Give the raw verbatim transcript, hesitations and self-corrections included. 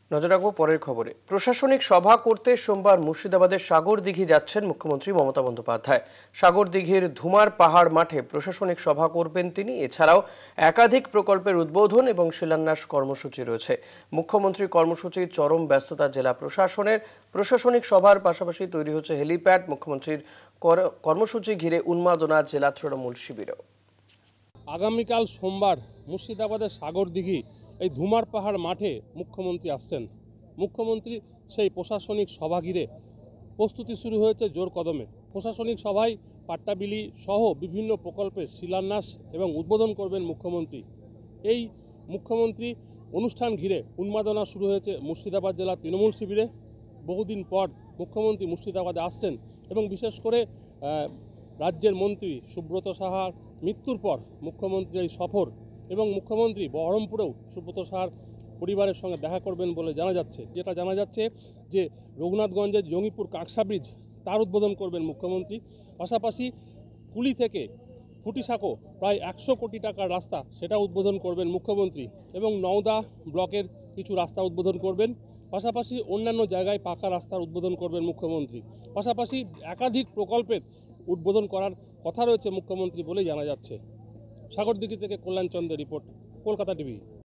নজর রাখবো পরের খবরে। প্রশাসনিক সভা করতে সোমবার মুর্শিদাবাদের সাগরদিঘি যাচ্ছেন মুখ্যমন্ত্রী মমতা বন্দ্যোপাধ্যায়। সাগরদিঘির ধুমার পাহাড় মাঠে প্রশাসনিক সভা করবেন তিনি। এছাড়াও একাধিক প্রকল্পের উদ্বোধন এবং শিলান্যাস কর্মসূচি রয়েছে। মুখ্যমন্ত্রীর কর্মসূচির চরম ব্যস্ততা জেলা প্রশাসনের। প্রশাসনিক সভার পাশাপাশি তৈরি হচ্ছে হেলিপ্যাড। মুখ্যমন্ত্রীর কর্মসূচি ঘিরে উন্মাদনা জেলা তৃণমূল শিবিরেও। আগামীকাল সোমবার মুর্শিদাবাদের সাগরদিঘি এই ধুমার পাহাড় মাঠে মুখ্যমন্ত্রী আসছেন। মুখ্যমন্ত্রী সেই প্রশাসনিক সভা ঘিরে প্রস্তুতি শুরু হয়েছে জোর কদমে। প্রশাসনিক সভায় পাট্টাবিলি সহ বিভিন্ন প্রকল্পের শিলান্যাস এবং উদ্বোধন করবেন মুখ্যমন্ত্রী। এই মুখ্যমন্ত্রী অনুষ্ঠান ঘিরে উন্মাদনা শুরু হয়েছে মুর্শিদাবাদ জেলা তৃণমূল শিবিরে। বহুদিন পর মুখ্যমন্ত্রী মুর্শিদাবাদে আসছেন এবং বিশেষ করে রাজ্যের মন্ত্রী সুব্রত সাহার মৃত্যুর পর মুখ্যমন্ত্রীর এই সফর এবং মুখ্যমন্ত্রী বহরমপুরেও সুব্রত সাহার পরিবারের সঙ্গে দেখা করবেন বলে জানা যাচ্ছে। যেটা জানা যাচ্ছে যে রঘুনাথগঞ্জের জঙ্গিপুর কাঁকসা ব্রিজ তার উদ্বোধন করবেন মুখ্যমন্ত্রী। পাশাপাশি কুলি থেকে ফুটিসাঁকো প্রায় একশো কোটি টাকার রাস্তা সেটা উদ্বোধন করবেন মুখ্যমন্ত্রী এবং নওদা ব্লকের কিছু রাস্তা উদ্বোধন করবেন। পাশাপাশি অন্যান্য জায়গায় পাকা রাস্তার উদ্বোধন করবেন মুখ্যমন্ত্রী। পাশাপাশি একাধিক প্রকল্পের উদ্বোধন করার কথা রয়েছে মুখ্যমন্ত্রী বলেই জানা যাচ্ছে। সাগরদিঘি থেকে কল্যাণ চন্দ্রের রিপোর্ট, কলকাতা টিভি।